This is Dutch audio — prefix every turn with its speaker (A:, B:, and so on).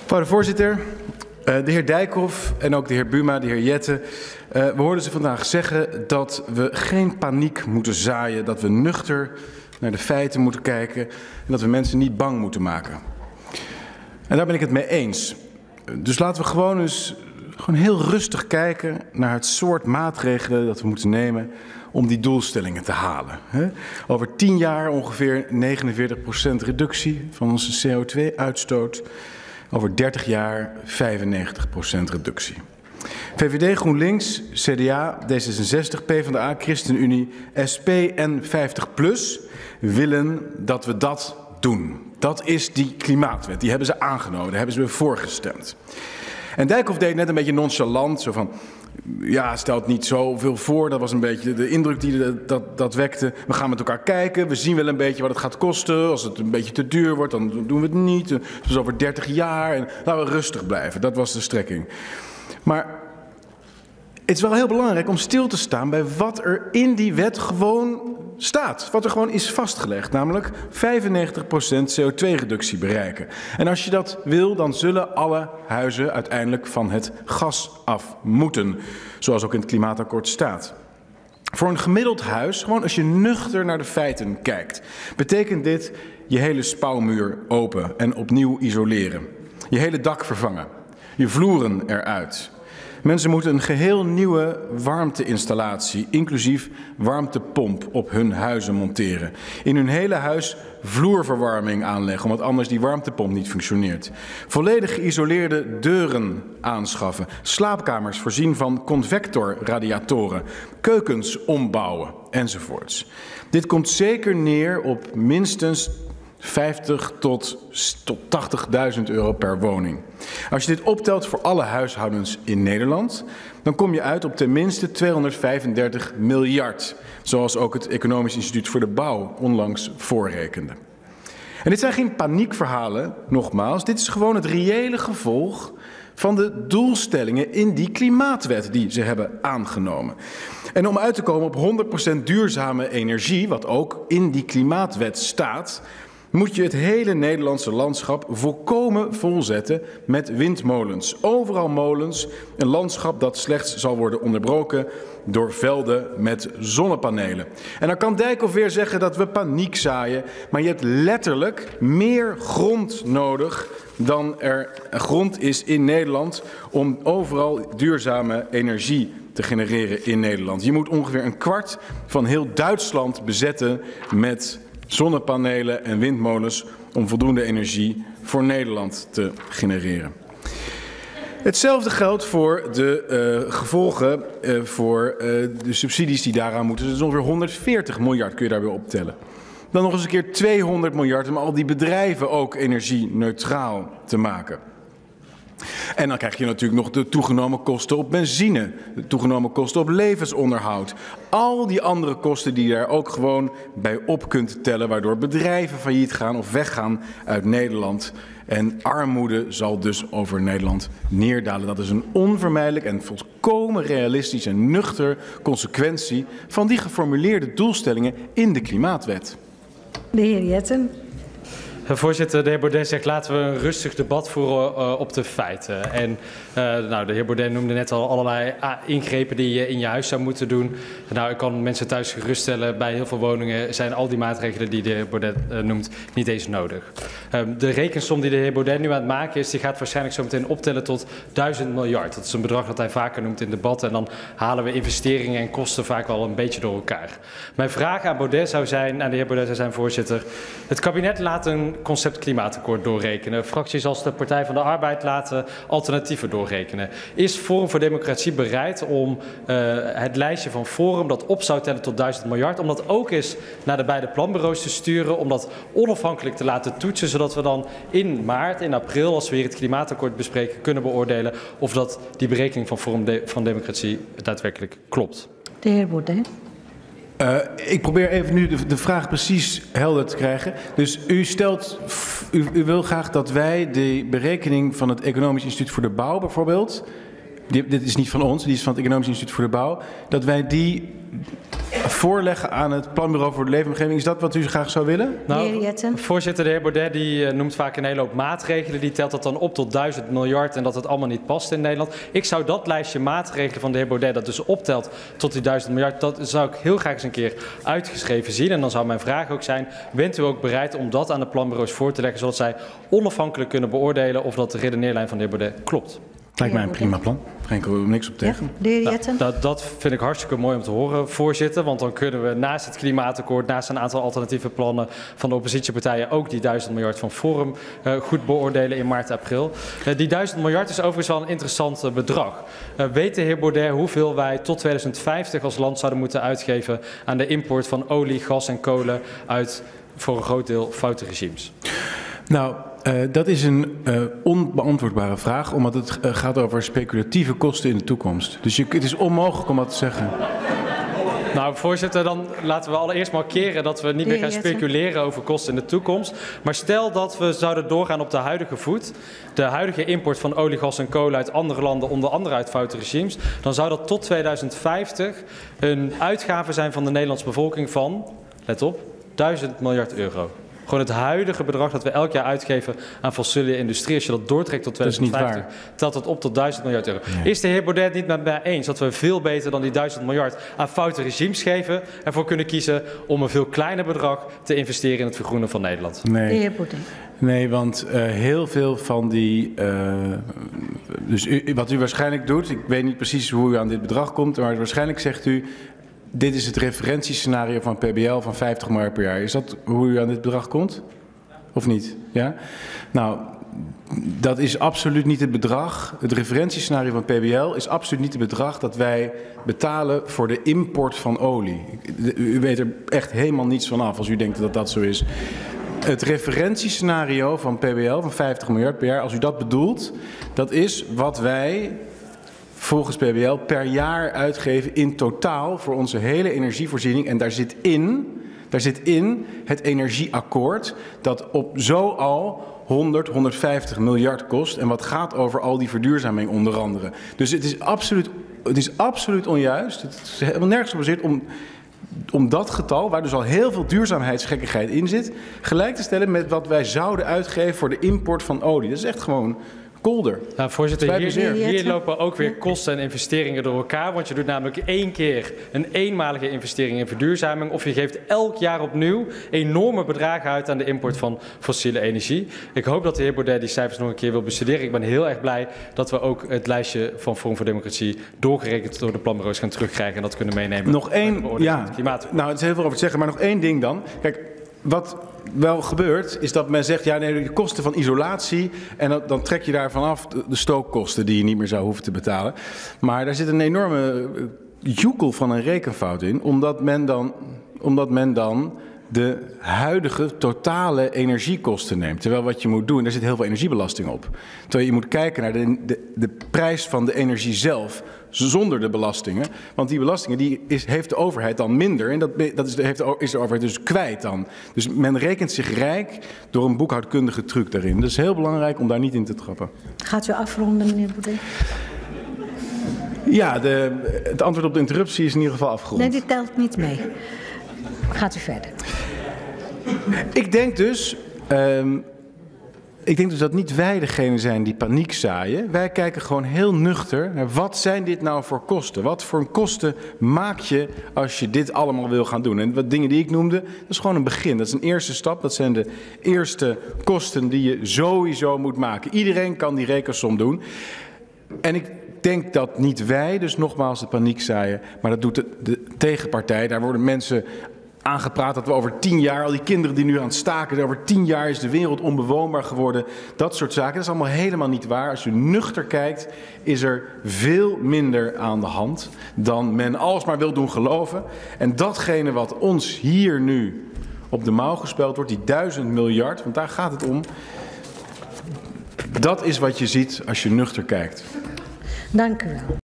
A: Mevrouw de voorzitter, de heer Dijkhoff en ook de heer Buma, de heer Jette. We hoorden ze vandaag zeggen dat we geen paniek moeten zaaien, dat we nuchter naar de feiten moeten kijken en dat we mensen niet bang moeten maken. En daar ben ik het mee eens. Dus laten we gewoon heel rustig kijken naar het soort maatregelen dat we moeten nemen om die doelstellingen te halen. Over 10 jaar ongeveer 49% reductie van onze CO2-uitstoot. Over 30 jaar 95% reductie. VVD, GroenLinks, CDA, D66, PvdA, ChristenUnie, SP en 50PLUS willen dat we dat doen. Dat is die klimaatwet. Die hebben ze aangenomen, daar hebben ze voor gestemd. En Dijkhoff deed net een beetje nonchalant, zo van, ja, stelt niet zoveel voor. Dat was een beetje de indruk die dat wekte. We gaan met elkaar kijken, we zien wel een beetje wat het gaat kosten. Als het een beetje te duur wordt, dan doen we het niet. Het is over 30 jaar en laten we rustig blijven. Dat was de strekking. Maar het is wel heel belangrijk om stil te staan bij wat er in die wet gewoon staat. Wat er gewoon is vastgelegd, namelijk 95% CO2-reductie bereiken. En als je dat wil, dan zullen alle huizen uiteindelijk van het gas af moeten. Zoals ook in het klimaatakkoord staat. Voor een gemiddeld huis, gewoon als je nuchter naar de feiten kijkt, betekent dit je hele spouwmuur open en opnieuw isoleren. Je hele dak vervangen. Je vloeren eruit. Mensen moeten een geheel nieuwe warmteinstallatie, inclusief warmtepomp, op hun huizen monteren. In hun hele huis vloerverwarming aanleggen, omdat anders die warmtepomp niet functioneert. Volledig geïsoleerde deuren aanschaffen. Slaapkamers voorzien van convectorradiatoren. Keukens ombouwen, enzovoorts. Dit komt zeker neer op minstens 50 tot 80.000 euro per woning. Als je dit optelt voor alle huishoudens in Nederland, dan kom je uit op tenminste 235 miljard. Zoals ook het Economisch Instituut voor de Bouw onlangs voorrekende. En dit zijn geen paniekverhalen, nogmaals. Dit is gewoon het reële gevolg van de doelstellingen in die klimaatwet die ze hebben aangenomen. En om uit te komen op 100% duurzame energie, wat ook in die klimaatwet staat, moet je het hele Nederlandse landschap volkomen volzetten met windmolens. Overal molens, een landschap dat slechts zal worden onderbroken door velden met zonnepanelen. En dan kan Dijkhoff weer zeggen dat we paniek zaaien, maar je hebt letterlijk meer grond nodig dan er grond is in Nederland om overal duurzame energie te genereren in Nederland. Je moet ongeveer een kwart van heel Duitsland bezetten met zonnepanelen en windmolens om voldoende energie voor Nederland te genereren. Hetzelfde geldt voor de gevolgen voor de subsidies die daaraan moeten. Dus ongeveer 140 miljard kun je daar weer optellen. Dan nog eens een keer 200 miljard om al die bedrijven ook energie-neutraal te maken. En dan krijg je natuurlijk nog de toegenomen kosten op benzine, de toegenomen kosten op levensonderhoud. Al die andere kosten die je daar ook gewoon bij op kunt tellen, waardoor bedrijven failliet gaan of weggaan uit Nederland. En armoede zal dus over Nederland neerdalen. Dat is een onvermijdelijk en volkomen realistisch en nuchter consequentie van die geformuleerde doelstellingen in de klimaatwet.
B: De heer Jetten.
C: Voorzitter, de heer Baudet zegt laten we een rustig debat voeren op de feiten. En de heer Baudet noemde net al allerlei ingrepen die je in je huis zou moeten doen. Nou, ik kan mensen thuis geruststellen, bij heel veel woningen zijn al die maatregelen die de heer Baudet noemt niet eens nodig. De rekensom die de heer Baudet nu aan het maken is, die gaat waarschijnlijk zo meteen optellen tot 1000 miljard. Dat is een bedrag dat hij vaker noemt in debatten. En dan halen we investeringen en kosten vaak wel een beetje door elkaar. Mijn vraag aan Baudet zou zijn, aan de heer Baudet zou zijn, voorzitter. Het kabinet laat een concept klimaatakkoord doorrekenen. Fracties als de Partij van de Arbeid laten alternatieven doorrekenen. Is Forum voor Democratie bereid om het lijstje van Forum dat op zou tellen tot 1000 miljard, om dat ook eens naar de beide planbureaus te sturen, om dat onafhankelijk te laten toetsen, zodat we dan in maart, in april, als we hier het klimaatakkoord bespreken, kunnen beoordelen of dat die berekening van Forum van Democratie daadwerkelijk klopt.
B: De heer Baudet.
A: Ik probeer even nu de vraag precies helder te krijgen. Dus u wil graag dat wij de berekening van het Economisch Instituut voor de Bouw bijvoorbeeld dit is niet van ons, die is van het Economisch Instituut voor de Bouw, dat wij die voorleggen aan het Planbureau voor de Leefomgeving. Is dat wat u graag zou willen?
B: De heer Jetten.
C: Voorzitter, de heer Baudet die noemt vaak een hele hoop maatregelen. Die telt dat dan op tot 1000 miljard en dat het allemaal niet past in Nederland. Ik zou dat lijstje maatregelen van de heer Baudet, dat dus optelt tot die 1000 miljard, dat zou ik heel graag eens een keer uitgeschreven zien. En dan zou mijn vraag ook zijn, bent u ook bereid om dat aan de planbureaus voor te leggen, zodat zij onafhankelijk kunnen beoordelen of dat de redeneerlijn van de heer Baudet klopt?
A: Lijkt mij een prima plan. Geen niks op tegen.
B: Ja, de heer Jetten.
C: Dat vind ik hartstikke mooi om te horen, voorzitter. Want dan kunnen we naast het klimaatakkoord, naast een aantal alternatieve plannen van de oppositiepartijen, ook die 1000 miljard van Forum goed beoordelen in maart, april. Die 1000 miljard is overigens wel een interessant bedrag. Weet de heer Baudet hoeveel wij tot 2050 als land zouden moeten uitgeven aan de import van olie, gas en kolen uit voor een groot deel foute regimes?
A: Nou, dat is een onbeantwoordbare vraag, omdat het gaat over speculatieve kosten in de toekomst. Dus het is onmogelijk om dat te zeggen.
C: Nou, voorzitter, dan laten we allereerst markeren dat we niet meer gaan speculeren over kosten in de toekomst. Maar stel dat we zouden doorgaan op de huidige voet, de huidige import van olie, gas en kolen uit andere landen, onder andere uit foute regimes, dan zou dat tot 2050 een uitgave zijn van de Nederlandse bevolking van, let op, 1000 miljard euro. Gewoon het huidige bedrag dat we elk jaar uitgeven aan fossiele industrie. Als je dat doortrekt tot 2050, telt dat op tot 1000 miljard euro. Nee. Is de heer Baudet het niet met mij eens dat we veel beter dan die 1000 miljard aan foute regimes geven, ervoor kunnen kiezen om een veel kleiner bedrag te investeren in het vergroenen van Nederland?
A: Nee.
B: De heer Baudet.
A: Nee, want heel veel van die... dus wat u waarschijnlijk doet, ik weet niet precies hoe u aan dit bedrag komt, maar waarschijnlijk zegt u, dit is het referentiescenario van PBL van 50 miljard per jaar. Is dat hoe u aan dit bedrag komt? Of niet? Ja? Nou, dat is absoluut niet het bedrag. Het referentiescenario van PBL is absoluut niet het bedrag dat wij betalen voor de import van olie. U weet er echt helemaal niets van af als u denkt dat dat zo is. Het referentiescenario van PBL van 50 miljard per jaar, als u dat bedoelt, dat is wat wij volgens PBL per jaar uitgeven in totaal voor onze hele energievoorziening. En daar zit in het energieakkoord dat op zo al 150 miljard kost. En wat gaat over al die verduurzaming onder andere. Dus het is absoluut onjuist. Het is helemaal nergens gebaseerd om dat getal, waar dus al heel veel duurzaamheidsgekkigheid in zit, gelijk te stellen met wat wij zouden uitgeven voor de import van olie. Dat is echt gewoon kolder.
C: Nou, voorzitter, hier lopen ook weer kosten en investeringen door elkaar. Want je doet namelijk 1 keer een eenmalige investering in verduurzaming. Of je geeft elk jaar opnieuw enorme bedragen uit aan de import van fossiele energie. Ik hoop dat de heer Baudet die cijfers nog een keer wil bestuderen. Ik ben heel erg blij dat we ook het lijstje van Forum voor Democratie doorgerekend door de planbureaus gaan terugkrijgen en dat kunnen meenemen.
A: Nog één, ja. Nou, het is heel veel over te zeggen, maar nog één ding dan. Kijk, wat wel gebeurt, is dat men zegt, ja, nee, de kosten van isolatie, en dan trek je daarvan af de stookkosten die je niet meer zou hoeven te betalen. Maar daar zit een enorme joekel van een rekenfout in, omdat men dan de huidige totale energiekosten neemt. Terwijl wat je moet doen, daar zit heel veel energiebelasting op. Terwijl je moet kijken naar de prijs van de energie zelf, zonder de belastingen. Want die belastingen heeft de overheid dan minder. En dat is de overheid dus kwijt dan. Dus men rekent zich rijk door een boekhoudkundige truc daarin. Dat is heel belangrijk om daar niet in te trappen.
B: Gaat u afronden, meneer Baudet?
A: Ja, het antwoord op de interruptie is in ieder geval afgerond.
B: Nee, dit telt niet mee. Gaat u verder.
A: Ik denk dus dat niet wij degene zijn die paniek zaaien. Wij kijken gewoon heel nuchter naar wat zijn dit nou voor kosten? Wat voor kosten maak je als je dit allemaal wil gaan doen? En wat dingen die ik noemde, dat is gewoon een begin. Dat is een eerste stap. Dat zijn de eerste kosten die je sowieso moet maken. Iedereen kan die rekensom doen. En ik denk dat niet wij, dus nogmaals, de paniek zaaien, maar dat doet de tegenpartij. Daar worden mensen aangepraat dat we over 10 jaar, al die kinderen die nu aan het staken zijn, over 10 jaar is de wereld onbewoonbaar geworden. Dat soort zaken, dat is allemaal helemaal niet waar. Als u nuchter kijkt, is er veel minder aan de hand dan men alsmaar wil doen geloven. En datgene wat ons hier nu op de mouw gespeeld wordt, die 1000 miljard, want daar gaat het om, dat is wat je ziet als je nuchter kijkt.
B: Dank u wel.